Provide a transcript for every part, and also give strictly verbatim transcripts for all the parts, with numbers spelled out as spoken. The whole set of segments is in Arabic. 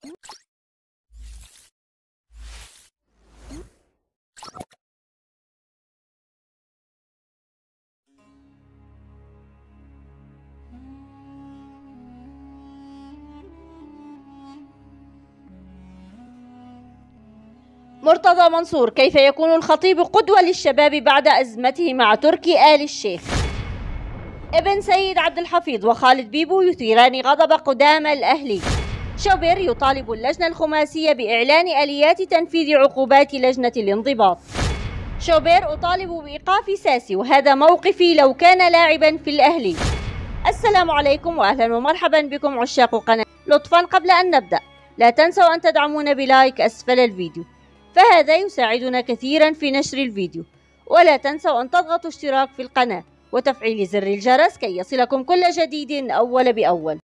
مرتضى منصور: كيف يكون الخطيب قدوة للشباب بعد أزمته مع تركي آل الشيخ؟ ابن سيد عبد الحفيظ وخالد بيبو يثيران غضب قدامى الأهلي. شوبير يطالب اللجنة الخماسية بإعلان آليات تنفيذ عقوبات لجنة الانضباط. شوبير: أطالب بإيقاف ساسي وهذا موقفي لو كان لاعبا في الأهلي. السلام عليكم وأهلا ومرحبا بكم عشاق قناة. لطفا قبل أن نبدأ لا تنسوا أن تدعمونا بلايك أسفل الفيديو، فهذا يساعدنا كثيرا في نشر الفيديو، ولا تنسوا أن تضغطوا اشتراك في القناة وتفعيل زر الجرس كي يصلكم كل جديد أول بأول.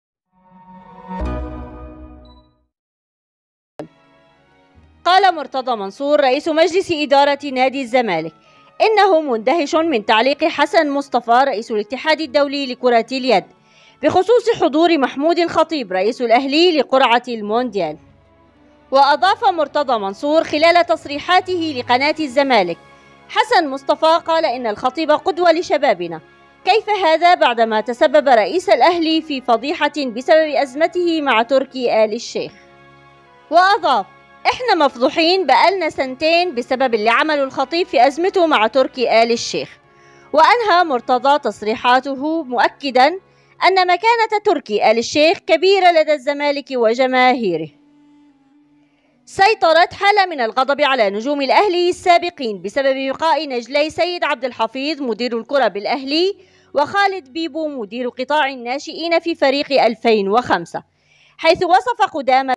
قال مرتضى منصور رئيس مجلس إدارة نادي الزمالك إنه مندهش من تعليق حسن مصطفى رئيس الاتحاد الدولي لكرة اليد بخصوص حضور محمود الخطيب رئيس الأهلي لقرعة المونديال. وأضاف مرتضى منصور خلال تصريحاته لقناة الزمالك: حسن مصطفى قال إن الخطيب قدوة لشبابنا، كيف هذا بعدما تسبب رئيس الأهلي في فضيحة بسبب أزمته مع تركي آل الشيخ. وأضاف: إحنا مفضوحين بقالنا سنتين بسبب اللي عمله الخطيب في أزمته مع تركي آل الشيخ. وأنهى مرتضى تصريحاته مؤكدا أن مكانة تركي آل الشيخ كبيرة لدى الزمالك وجماهيره. سيطرت حالة من الغضب على نجوم الأهلي السابقين بسبب بقاء نجلي سيد عبد الحفيظ مدير الكرة بالأهلي وخالد بيبو مدير قطاع الناشئين في فريق ألفين وخمسة، حيث وصف قدامى